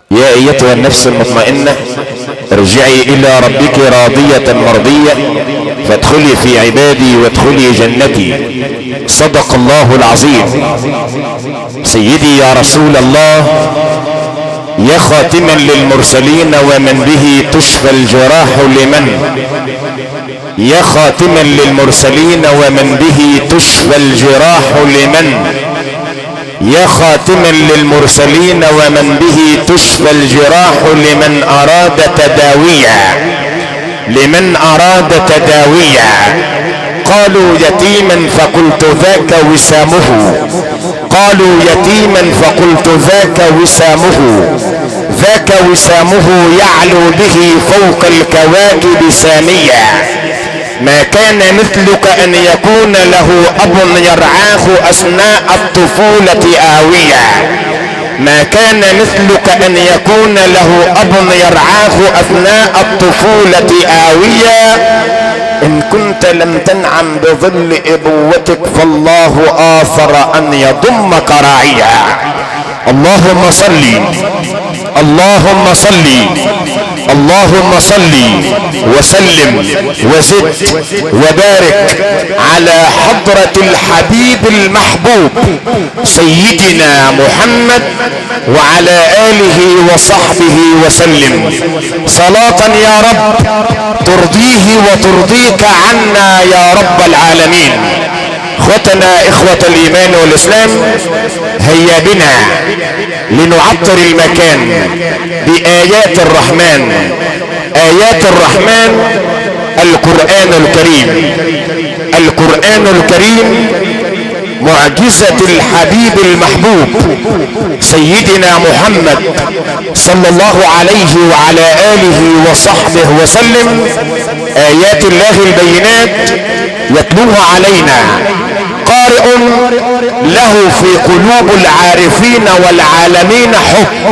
يا ايتها النفس المطمئنة ارجعي الى ربك راضية مرضية فادخلي في عبادي وادخلي جنتي. صدق الله العظيم. سيدي يا رسول الله، يا خاتما للمرسلين ومن به تشفى الجراح لمن، يا خاتما للمرسلين ومن به تشفى الجراح لمن، يا خاتما للمرسلين ومن به تشفى الجراح لمن أراد تداويا، لمن أراد تداويا. قالوا يتيما فقلت ذاك وسامه، قالوا يتيما فقلت ذاك وسامه، ذاك وسامه يعلو به فوق الكواكب ساميا. ما كان مثلك ان يكون له اب يرعاه اثناء الطفولة آوية، ما كان مثلك ان يكون له اب يرعاه اثناء الطفولة آوية. ان كنت لم تنعم بظل ابوتك فالله آثر ان يضمك راعيا. اللهم صل، اللهم صل، اللهم صل وسلم وزد وبارك على حضرة الحبيب المحبوب سيدنا محمد وعلى آله وصحبه وسلم صلاة يا رب ترضيه وترضيك عنا يا رب العالمين. اخوتنا اخوة الايمان والاسلام، هيا بنا لنعطر المكان بآيات الرحمن. آيات الرحمن القرآن الكريم. القرآن الكريم معجزة الحبيب المحبوب سيدنا محمد صلى الله عليه وعلى آله وصحبه وسلم. آيات الله البينات يتلوها علينا قارئ له في قلوب العارفين والعالمين حب.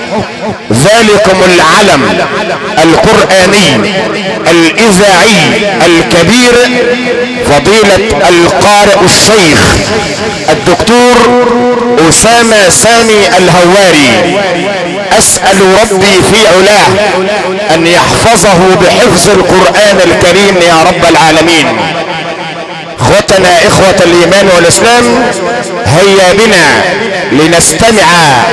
ذلكم العلم القرآني الإذاعي الكبير فضيلة القارئ الشيخ الدكتور أسامة سامي الهواري. أسأل ربي في علاه أن يحفظه بحفظ القرآن الكريم يا رب العالمين. اخوتنا اخوة الايمان والاسلام، هيا بنا لنستمع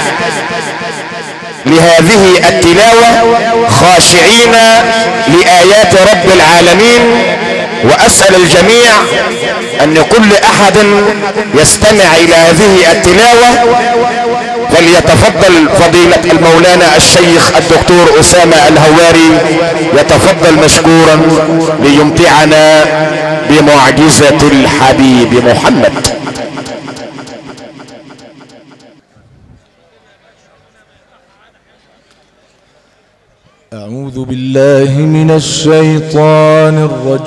لهذه التلاوة خاشعين لآيات رب العالمين. واسأل الجميع ان كل احد يستمع الى هذه التلاوة فليتفضل فضيلة المولانا الشيخ الدكتور أسامة الهواري يتفضل مشكورا ليمتعنا بمعجزة الحبيب محمد. أعوذ بالله من الشيطان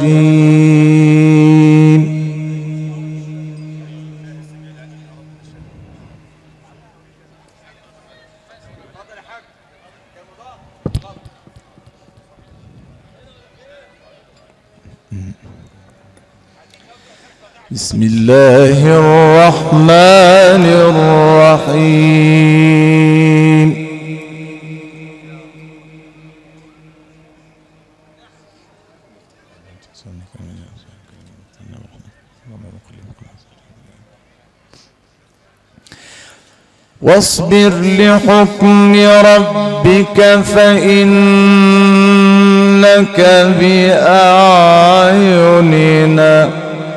الرجيم. بسم الله الرحمن الرحيم. واصبر لحكم ربك فإنك بأعيننا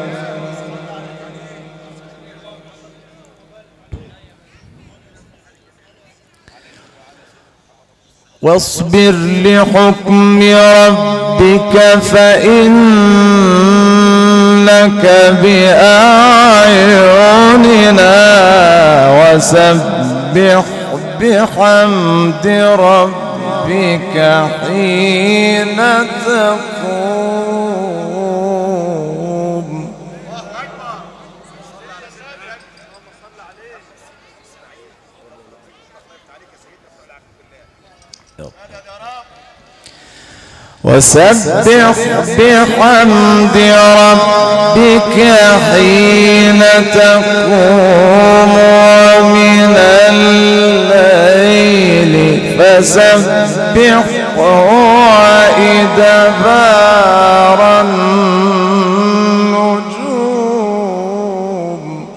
واصبر لحكم ربك فإنك بأعيننا وسبح بحمد ربك حين تقوم. وسبح بحمد ربك حين تقوم ومن الليل فسبحه وإدبار النجوم.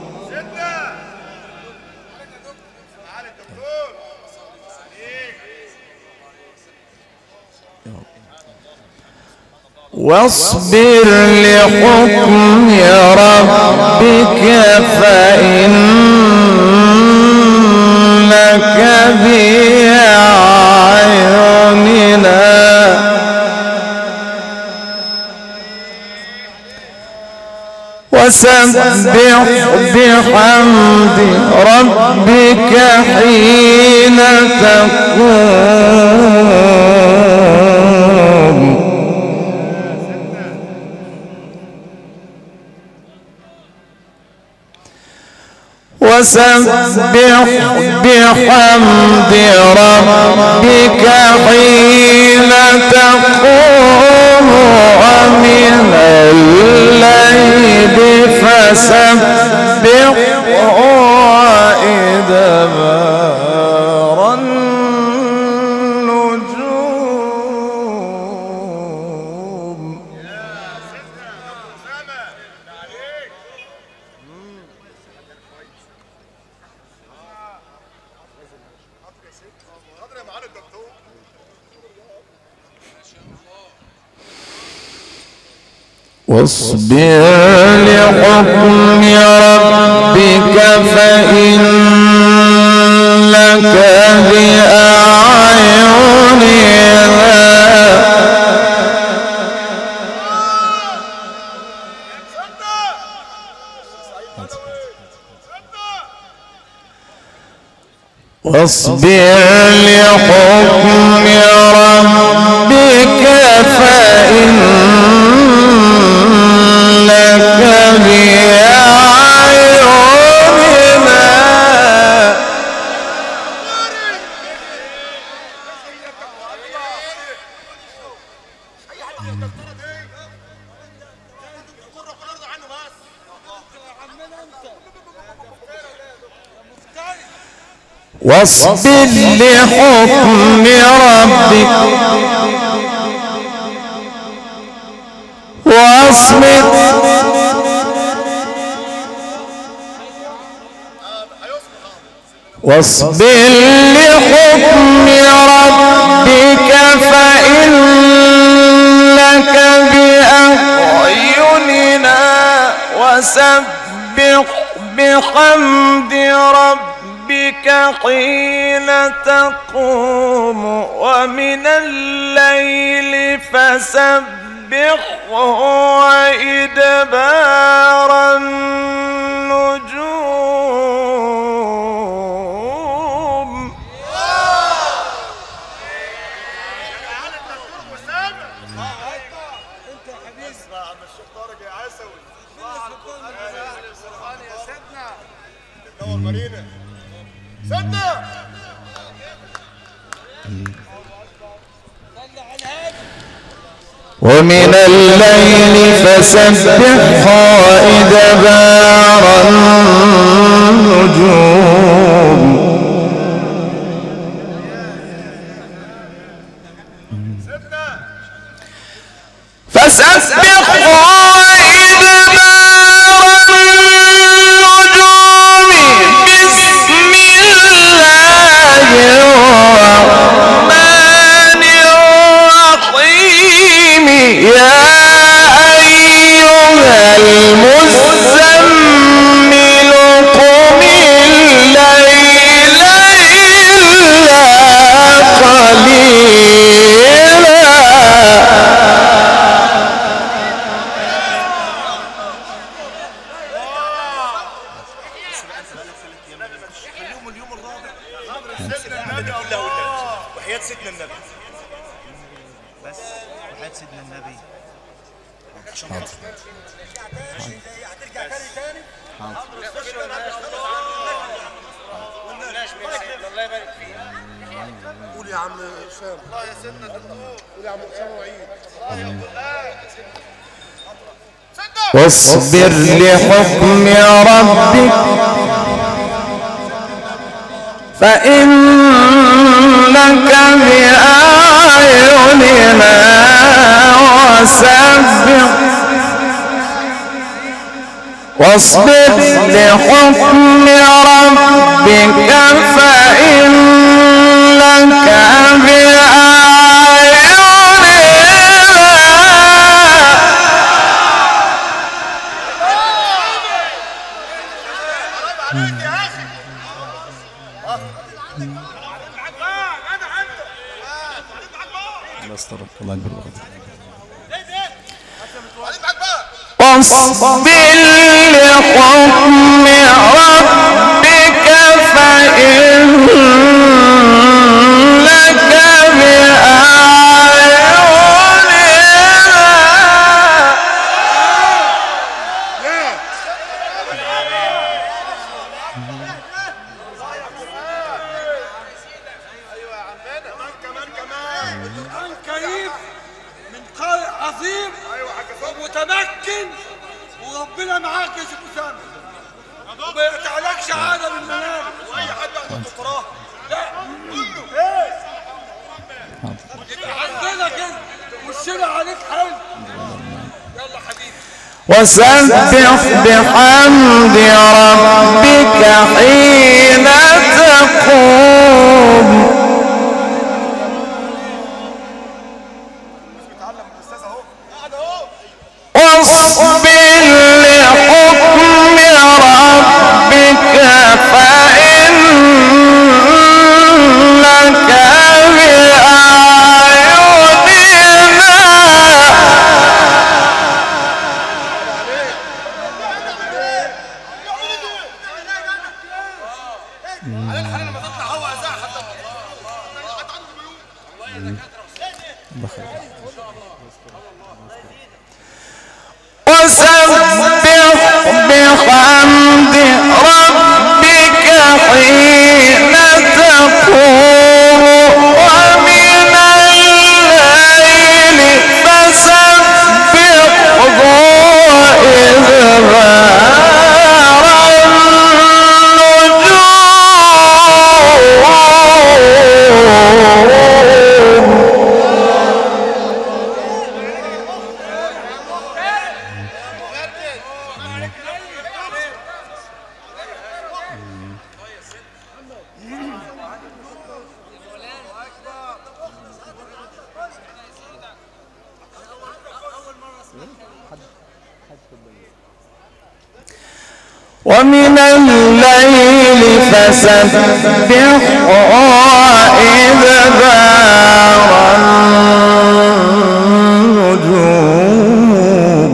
واصبر لحكم ربك فإنك بأعيننا وسبح بحمد ربك حين تقوم. وسبح بحمد ربك حين تقوم ومن الليل فسبح وإدبار النجوم. واصبر لحكم ربك فإنك بأعيننا واصبر لحكم ربك فإنك بأعيننا واصبر لحكم ربك واصبر لحكم ربك فإنك بأعيننا وسبح بحمد ربك حين تقوم ومن الليل فسبحه وإدبار النجوم. انت يا حبيبي اسمع عم الشيخ طارق يا عسوي القرآن يا سيدنا الدور مرينا سيدنا ومن الليل فسبحه وإدبار النجوم. فسبحه وإدبار النجوم. بسم الله الرحمن الرحيم. يا أيها المزمل قم الليل إلا قليلا. وحياة سيدنا النبي بس وحياة سيدنا النبي هترجع تاني الله يبارك فيك. قول يا عم اسامه. الله يا سيدنا قول يا عم اسامه وعيد. واصبر لحكم ربك فإنك بأعيننا وسبح واصبر لحكم ربك فإنك واصبر لحكم ربك فإنك ومتمكن وربنا معاك يا شيخ اسامه وما يقطعلكش عاده من المنام واي حد ياخد الدكتوراه لا كله يبقى عندنا كده وشنا عليك حلو يلا حبيبي وسبح بحمد ربك حين تقوم واصبر لحكم ربك فإنك وسبح بحمد ربك حين تقوم ومن الليل فسبحه وإدبار النجوم ومن الليل فسبح وإدبار النجوم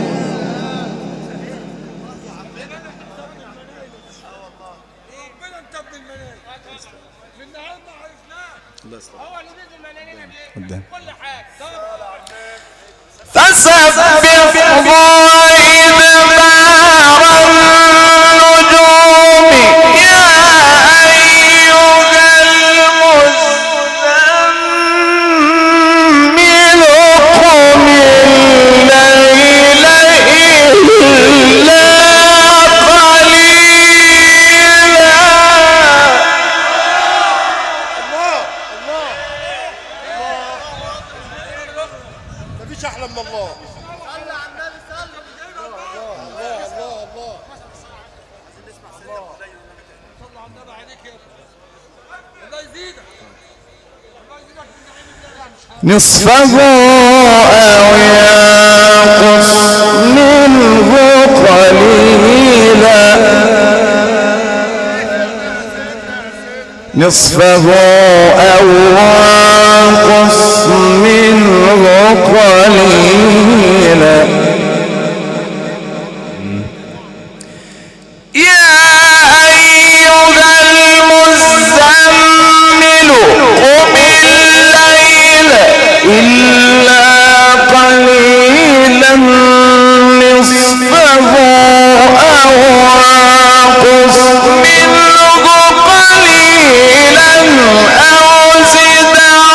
ربنا انت ابن المنام من النهارده عرفناه هو اللي بيد المنانين قدام كل حاجه فسبح وإدبار النجوم يا أيها المزمل قم الليل إلا قليلا مفيش احلى من الله نصفه أو ينقص منه قليلا نصفه أو ينقص منه قليلا يا أيها المزمل قم الليل إلا قليلا نصفه أو انقص منه قليلا أو زد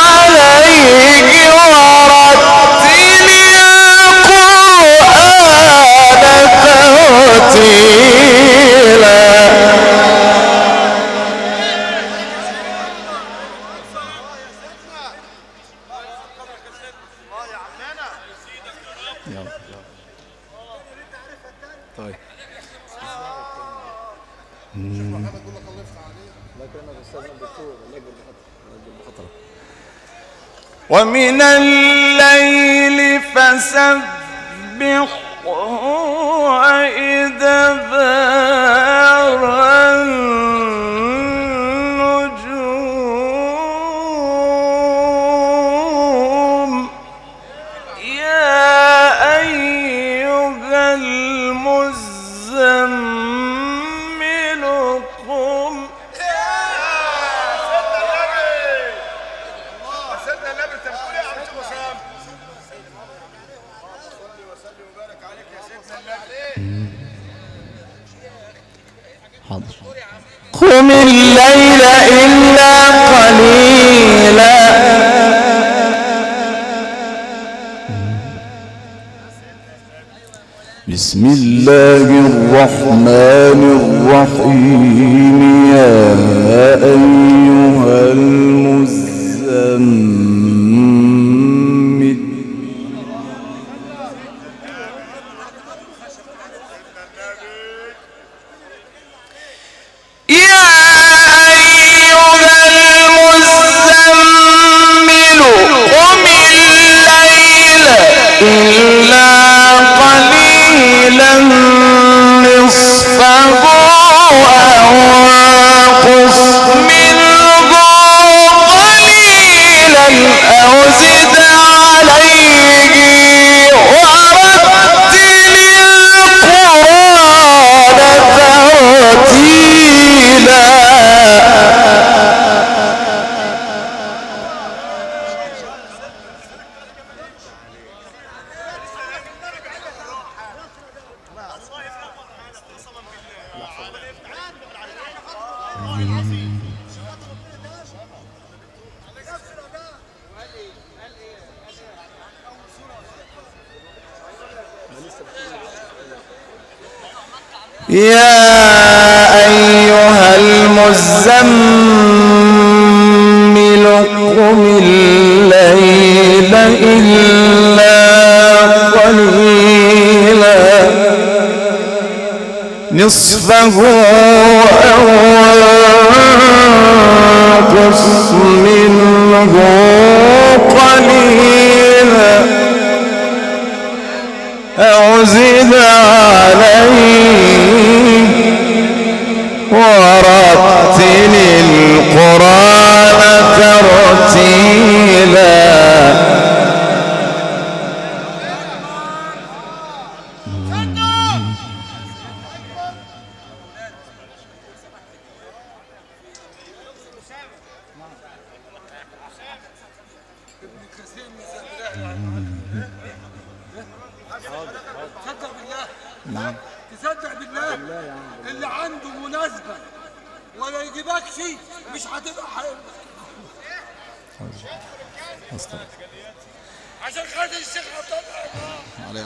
يلا. طيب ومن الليل فسبحه وإدبار النجوم يا أيها المزمل قم. سيدنا النبي انت بتقول ايه يا عم وسام؟ صلي وسلم وبارك عليك يا سيدنا النبي. حاضر. قم الليل إلا قليلا. بسم الله الرحمن الرحيم يا أيها المزمل يا أيها المزمل قم الليل إلا قليلا نصفه أو انقص منه قليلا أو زد عليه ورتل القرآن ترتيلا. يا أيها المزمل قم الليل إلا قليلا نصفه أو انقص منه قليلا أو زد عليه ورتل القرآن ترتيلا. تصدق بالله اللي عنده مناسبة ولا يجيبكش مش هتبقى حلو عشان خاطر الشيخ عبد الله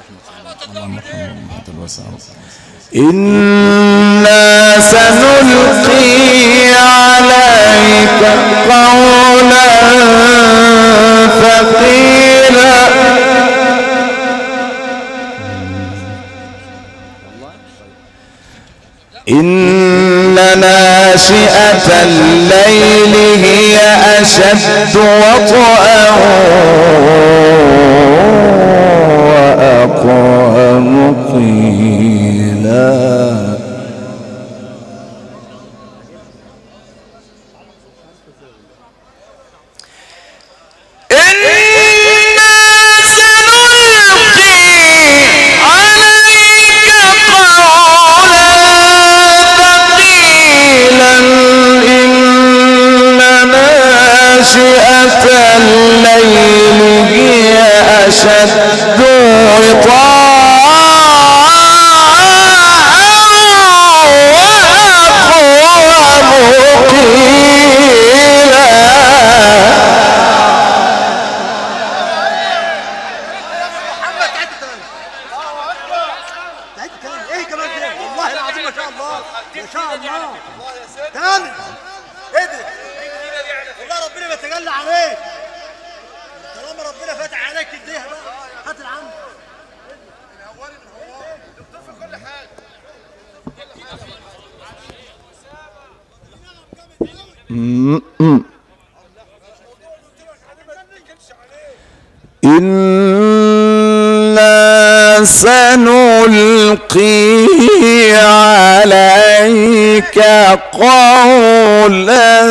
إنا سنلقي عليك قولا ثقيلا. إن ناشئة الليل هي أشد وطئا وأقوم قيلا. ناشئة الليل هي أشد وطئا وأقوم قيلا. ايه كمان كده والله العظيم ما شاء الله ما شاء الله تاني ايه ده والله ربنا بيتجلى عليك إنا سنلقي عليك قولا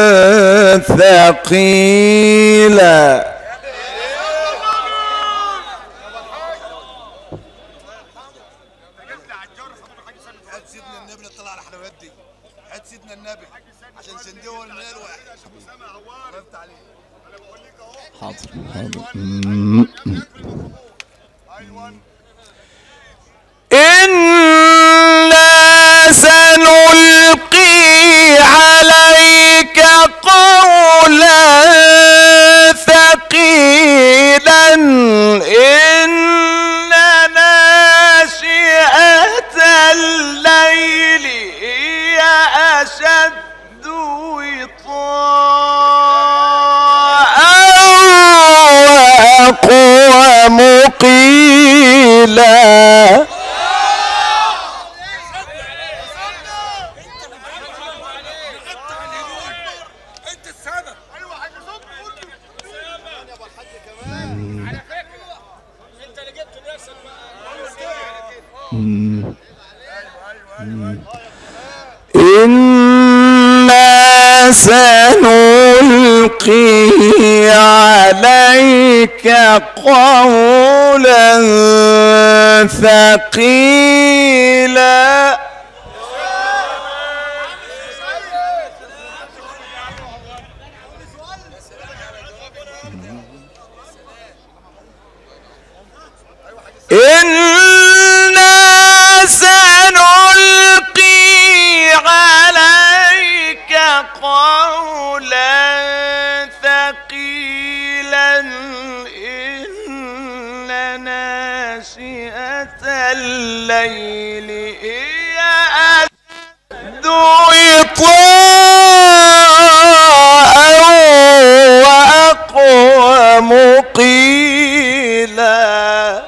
ثقيلا. إنا سنلقي عليك قولا ثقيلا. إن ناشئة الليل هي أشد وطاء وأقوم قيلا. إنا سنلقي عليك قولا ثقيلا. إنا سنلقي عليك قولا ثقيلا. إن ناشئة الليل هي أشد وطاء وأقوم قيلا.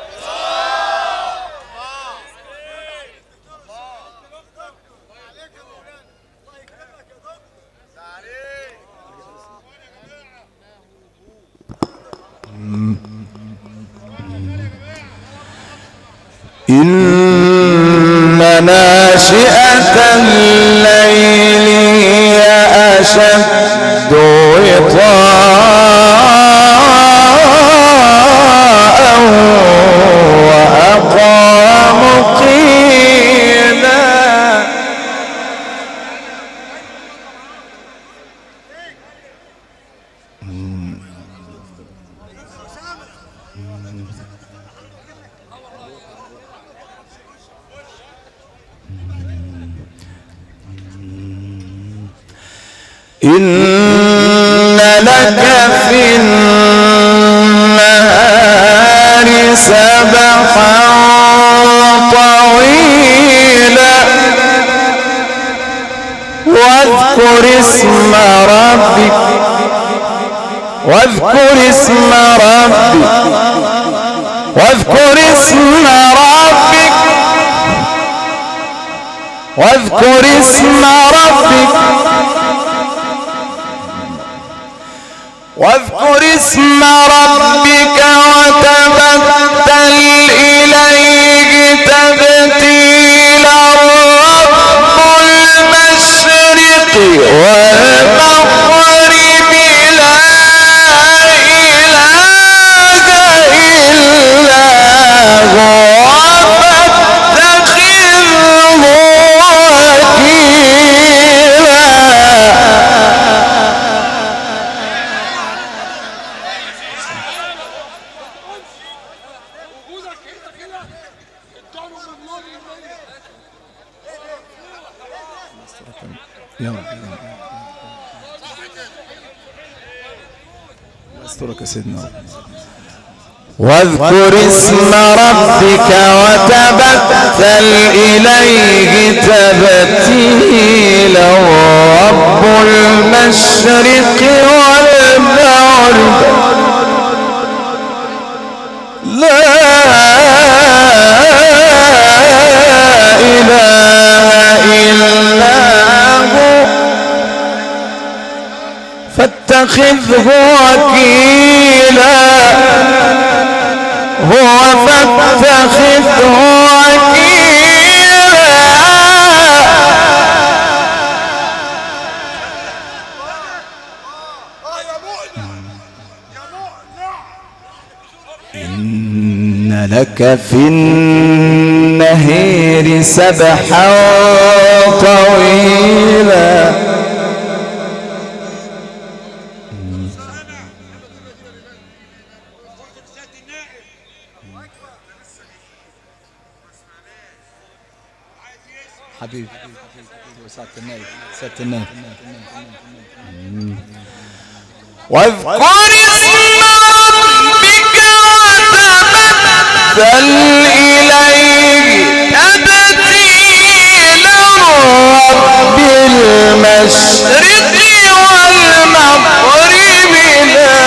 إن ناشئة الليل هي أشد وطاء وأقوم قيلا. إن لك في النهار سبحا طويلا. واذكر اسم ربك واذكر اسم ربك واذكر اسم ربك واذكر اسم ربك واذكر اسم ربك وتبتل إليه تبتيلا. رب المشرق والمغرب لا إله إلا هو فاتخذه وكيلا. استرك سيدنا. واذكر اسم ربك وتبتل إليه تبتيلا. رب المشرق والمغرب لا إله إلا هو فاتخذه وكيلا هو فاتخذه وكيلا إن لك في النهير سبحا طويلا حبيبي سعادة النائب سعادة النائب واذكر اسم ربك وتبتل إليه تبتيلا رب المشرق والمغرب لا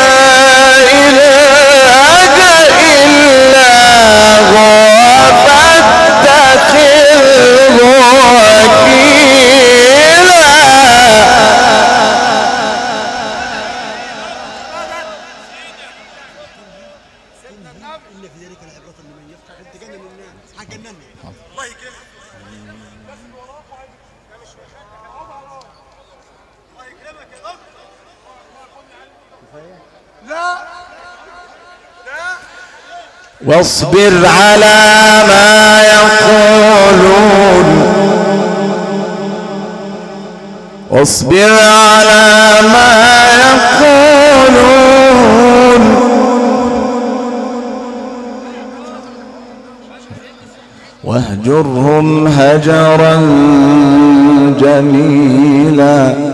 إله إلا هو فاتخذه وكيلا واصبر على ما يقولون واصبر على ما يقولون واهجرهم هجرا جميلا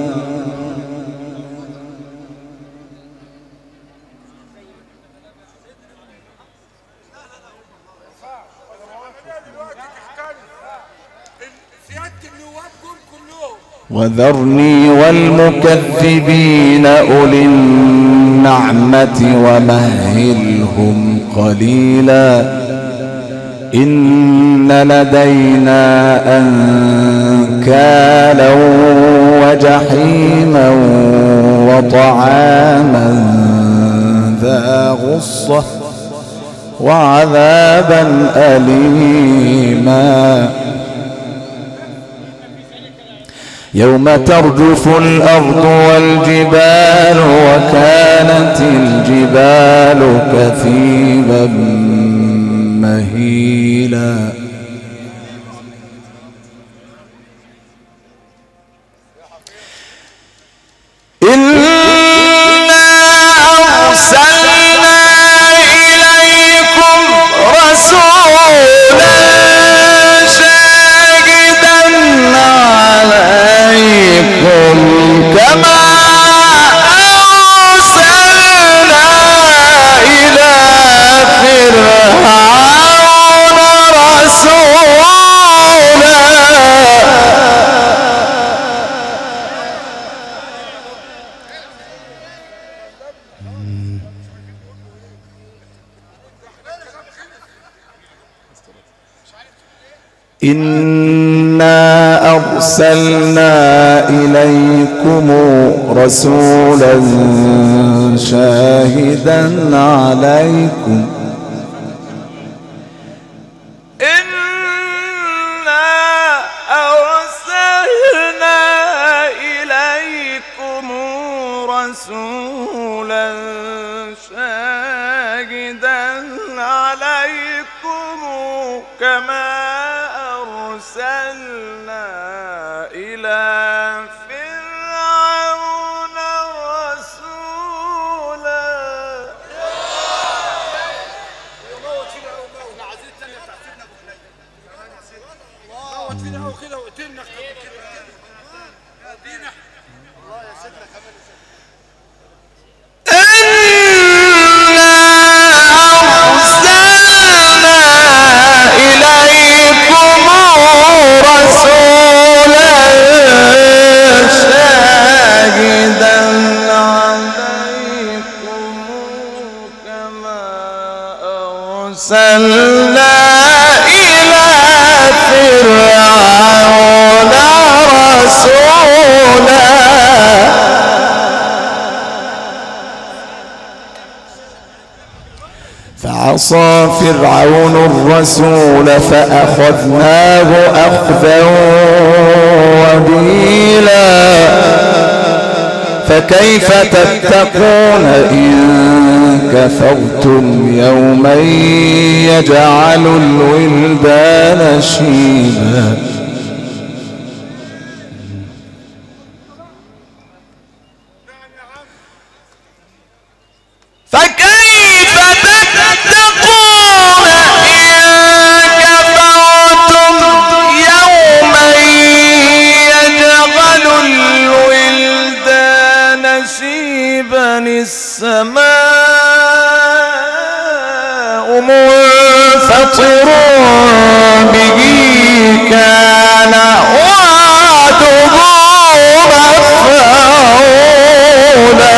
وذرني والمكذبين أولي النعمة ومهلهم قليلا إن لدينا أنكالا وجحيما وطعاما ذا غصة وعذابا أليما يوم ترجف الأرض والجبال وكانت الجبال كثيبا مهيلا إنا أرسلنا إليكم رسولا شاهدا عليكم كما أرسلنا إلى فرعون رسولا إنا أرسلنا إليكم رسولا شاهدا عليكم رسولا شاهدا عليكم كما أرسلنا إلى فرعون رسولا. أرسلنا إلى فرعون رسولا عصى فرعون الرسول فأخذناه أخذا وبيلا فكيف تتقون إن كفرتم يوما يجعل الولدان شيبا السماء منفطر به كان وعده مفعولا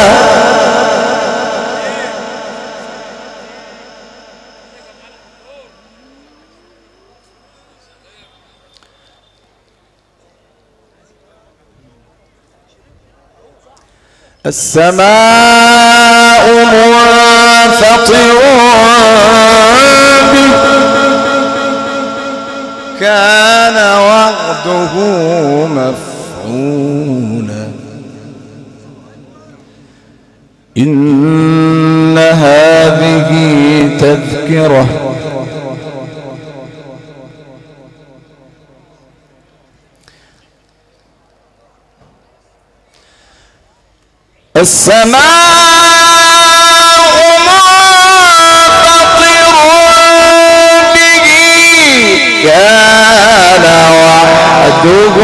السماء منفطر به كان وعده مفعولا إن هذه تذكرة السماء منفطر به كان وعده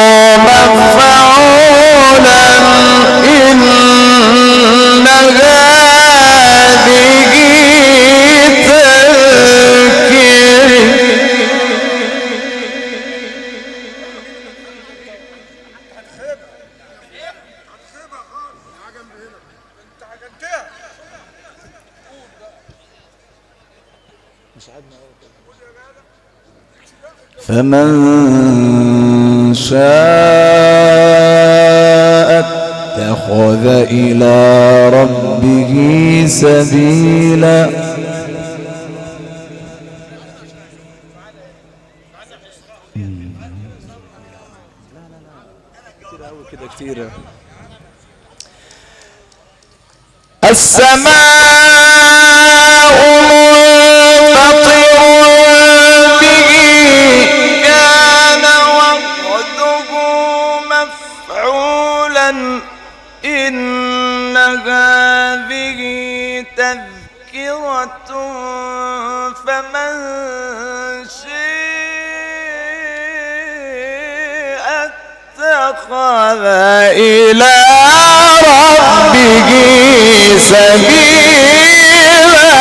مفعولا إن هذه تذكرة فمن شاء اتخذ إلى ربه سبيلا السماء منفطر به كان وعده مفعولا إن هذه تذكرة فمن شاء اتخذ إلى ربه سبيلا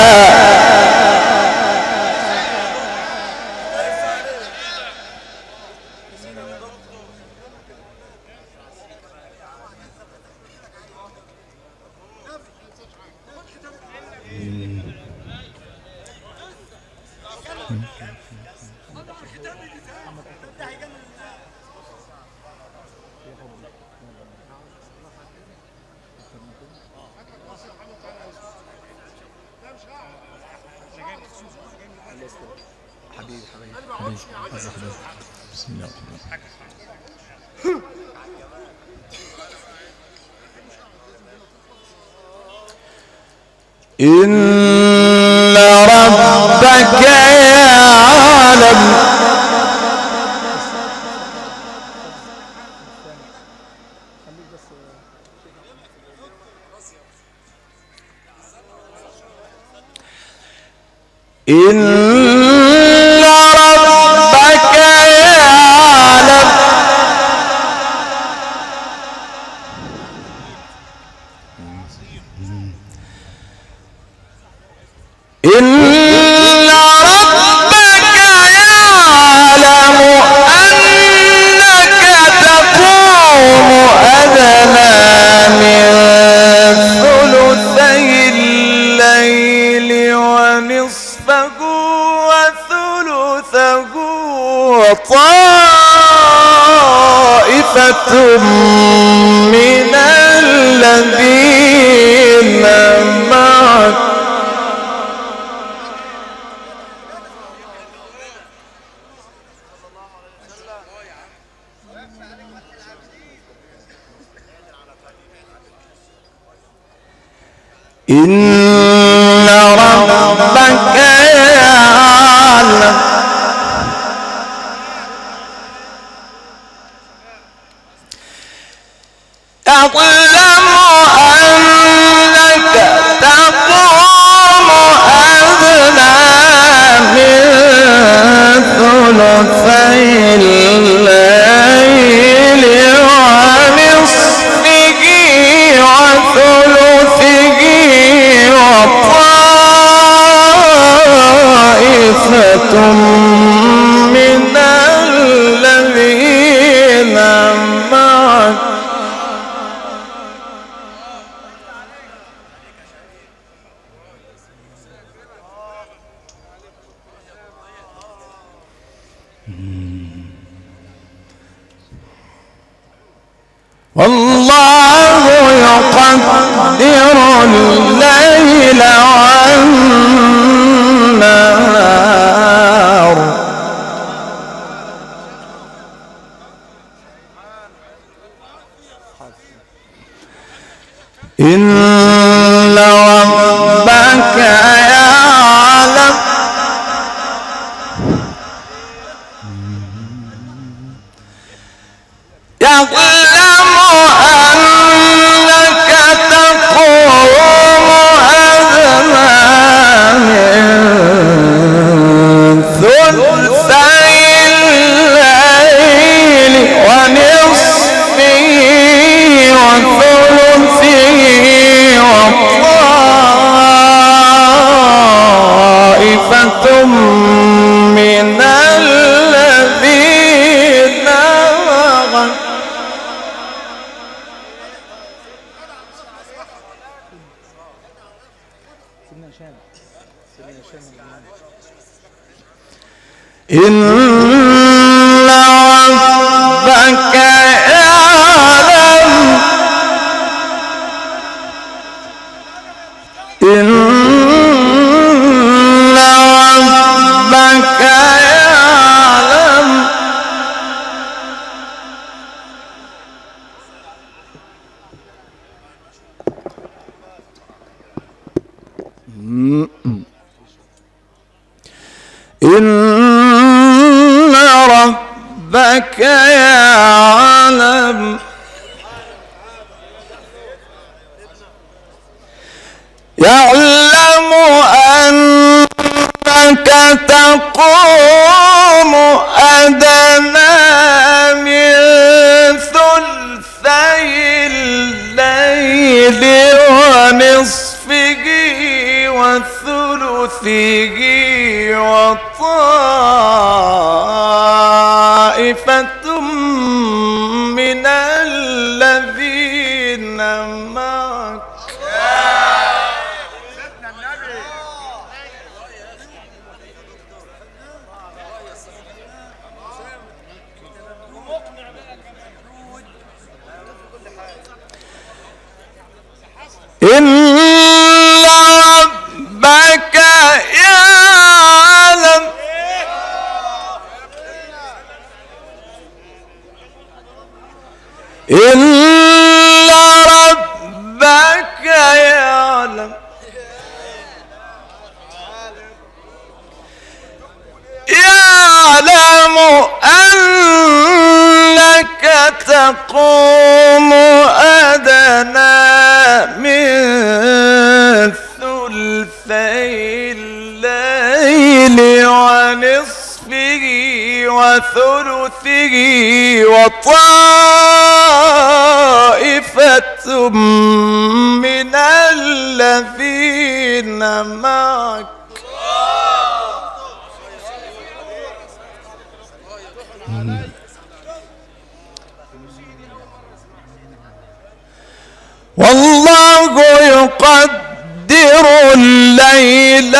بسم الله إن ربك يعلم إن ربك يعلم إن ربك يعلم أنك تقوم أدنى من ثلثي الليل ونصفه وثلثه وطائفة من الذين معك إن ربك يعلم أنك تقوم أدنى من ثلثي الليل ونصفه وثلثه وطائفة من الذين معك والله يقدر الليل والنهار إن ربك يعلم أنك تقوم أدنى من ثلثي الليل ونصفه وثلثه وطائفة من الذين معك إن ربك يعلم إن ربك يعلم إن ربك يعلم أنك تقوم أدنى من ثلثي الليل ونصفه وثلثه وطائفة من الذين معك إن ربك يعلم إن ربك يعلم أنك تقوم أدنى من ثلثي الليل ونصفه وثلثه وطائفة من الذين معك والله يقدر الليل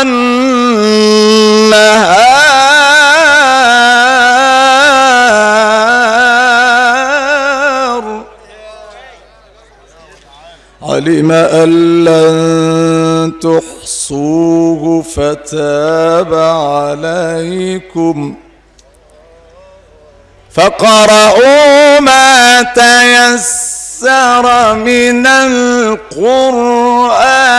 والنهار علم أن لن تحصوه فتاب عليكم فقرؤوا ما تيسر من القرآن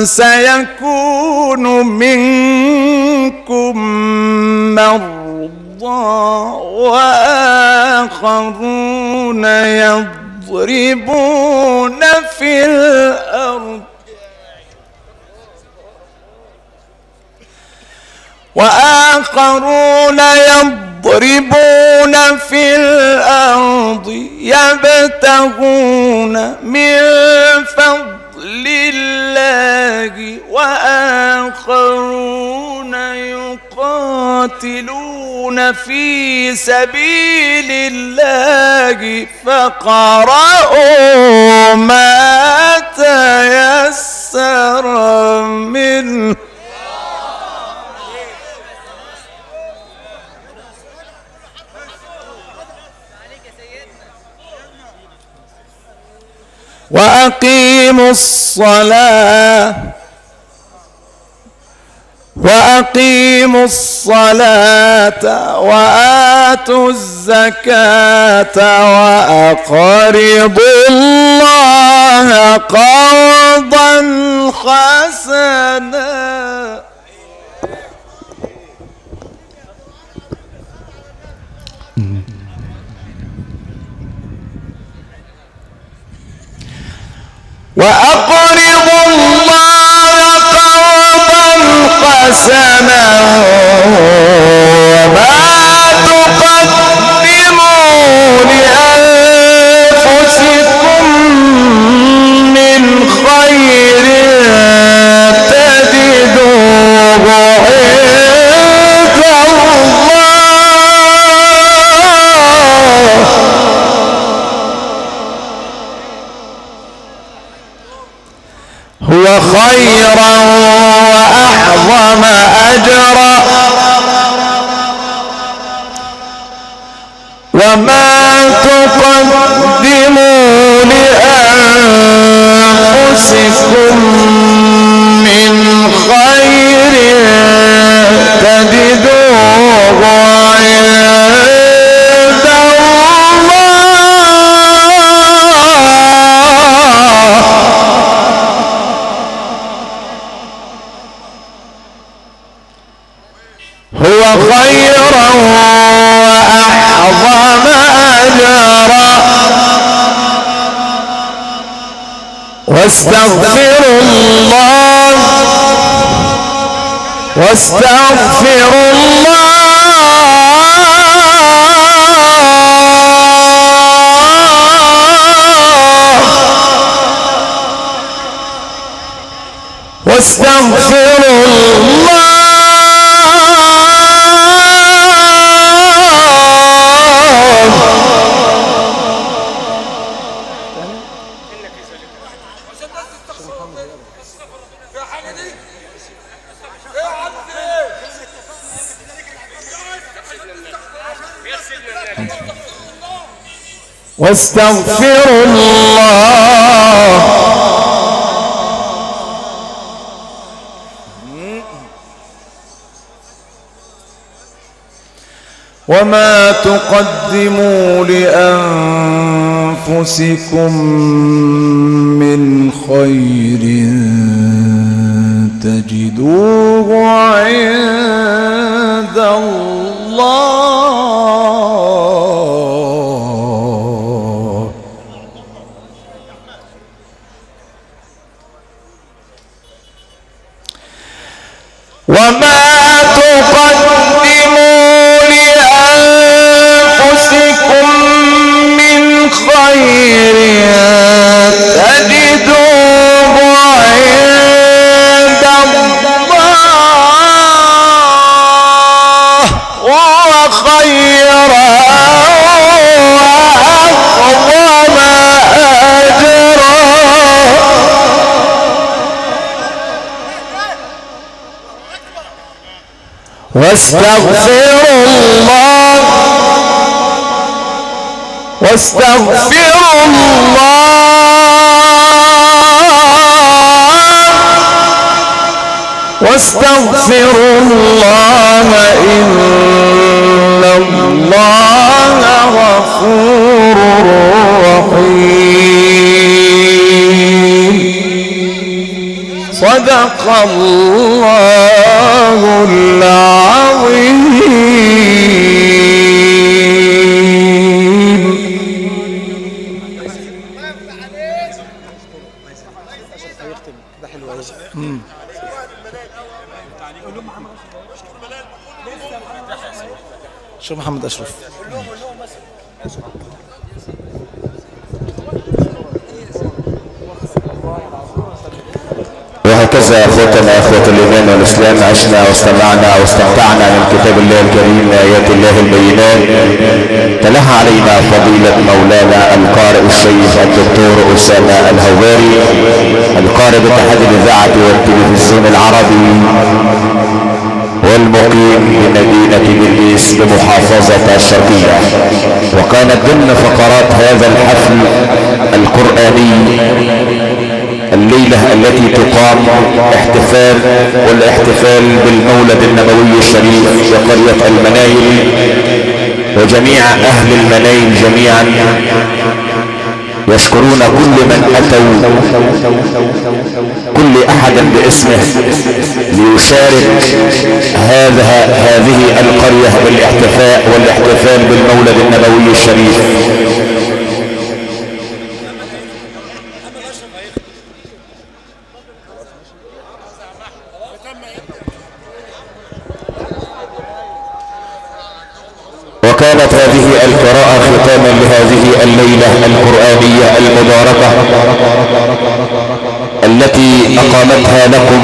سيكون منكم مرضى وآخرون يضربون في الأرض يبتغون من فضل الله وآخرون يقاتلون في سبيل الله فاقرؤوا ما تيسر منه وأقيموا الصلاة وآتوا الزكاة وأقرضوا الله قرضا حسنا وأقرضوا الله قرضا حسنا وما تقدموا لأنفسكم من خير تجدوه عند الله هو خيرا وأعظم أجرا وما تقدموا لأنفسكم من خير تجدوه عند هو خيرا وأعظم أجرا واستغفروا الله واستغفروا الله واستغفروا الله وما تقدموا لأنفسكم من خير تجدوه عند الله وما تقدموا لأنفسكم من خير تجدوه عند الله وهو خيرا وأعظم أجرا واستغفروا الله إن الله غفور رحيم صدق الله العظيم. شو محمد أشرف. وهكذا اخوتنا اخوة الايمان والاسلام عشنا واستمعنا واستمتعنا من كتاب الله الكريم ايات الله البينات. تلاها علينا فضيلة مولانا القارئ الشيخ الدكتور اسامة الهواري القارئ باتحاد الاذاعة والتلفزيون العربي والمقيم بمدينة بلقيس بمحافظة الشرقية. وكانت ضمن فقرات هذا الحفل القرآني الليلة التي تقام والاحتفال بالمولد النبوي الشريف بقرية المنايل، وجميع اهل المنايل جميعا يشكرون كل من اتوا كل احد باسمه ليشارك هذه القرية والاحتفال بالمولد النبوي الشريف. وكانت هذه القراءة ختاما لهذه الليلة القرآنية المباركة التي أقامتها لكم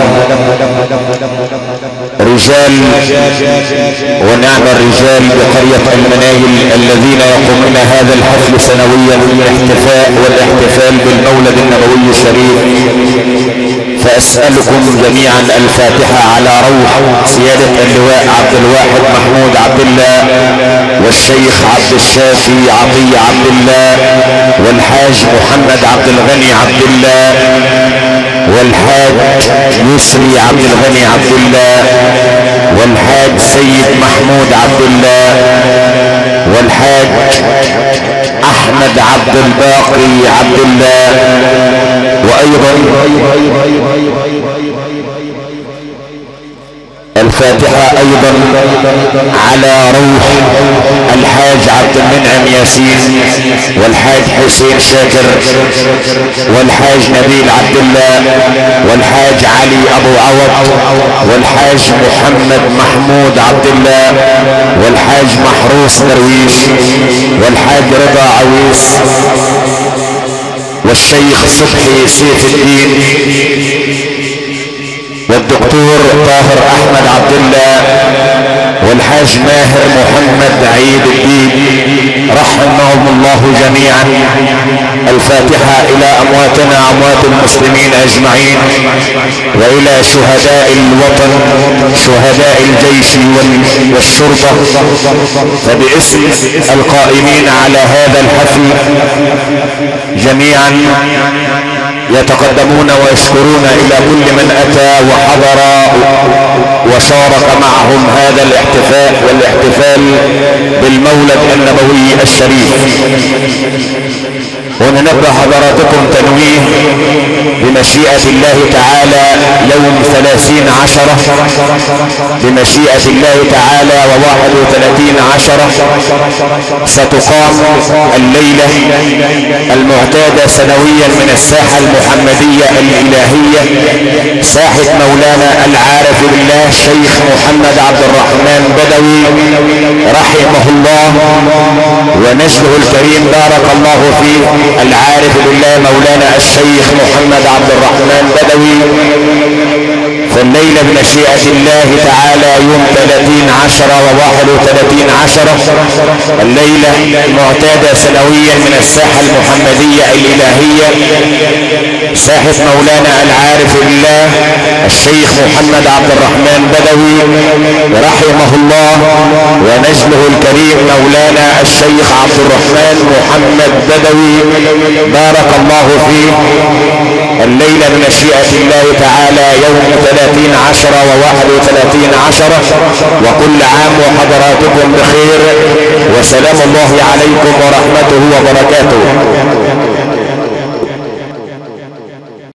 رجال ونعم الرجال بقرية المنايل الذين يقومون هذا الحفل سنويا والاحتفال بالمولد النبوي الشريف. فأسألكم جميعا الفاتحة على روح سيادة اللواء عبد الواحد محمود عبد الله والشيخ عبد الشافي عطية عبد الله والحاج محمد عبد الغني عبد الله والحاج يسري عبد الغني عبد الله والحاج سيد محمود عبد الله والحاج احمد عبد الباقي عبد الله. وايضا الفاتحة ايضا على روح الحاج عبد المنعم ياسين والحاج حسين شاكر والحاج نبيل عبد الله والحاج علي ابو عوض والحاج محمد محمود عبد الله والحاج محروس درويش والحاج رضا عويس والشيخ صبحي سيف الدين والدكتور طاهر احمد عبد الله والحاج ماهر محمد عيد الدين رحمهم الله جميعا. الفاتحة الى امواتنا اموات المسلمين اجمعين والى شهداء الوطن شهداء الجيش والشرطة. فباسم القائمين على هذا الحفل جميعا يتقدمون ويشكرون الى كل من اتى وحضر وشارك معهم هذا والاحتفال بالمولد النبوي الشريف. وننبه حضراتكم تنويه بمشيئة الله تعالى يوم 30/10 بمشيئة الله تعالى و31/10 ستقام الليلة المعتادة سنويا من الساحة المحمدية الإلهية ساحة مولانا العارف بالله الشيخ محمد عبد الرحمن بدوي رحمه الله ونجله الكريم بارك الله فيه العارف بالله مولانا الشيخ محمد عبد الرحمن بدوي. فالليلة بمشيئة الله تعالى يوم 30/10 و31/10 الليلة معتادة سنويا من الساحة المحمدية الإلهية ساحة مولانا العارف بالله الشيخ محمد عبد الرحمن بدوي رحمه الله ونجله الكريم مولانا الشيخ عبد الرحمن محمد بدوي بارك الله فيه. الليلة بمشيئة الله تعالى يوم 30/10 و31/10 وكل عام وحضراتكم بخير وسلام الله عليكم ورحمته وبركاته.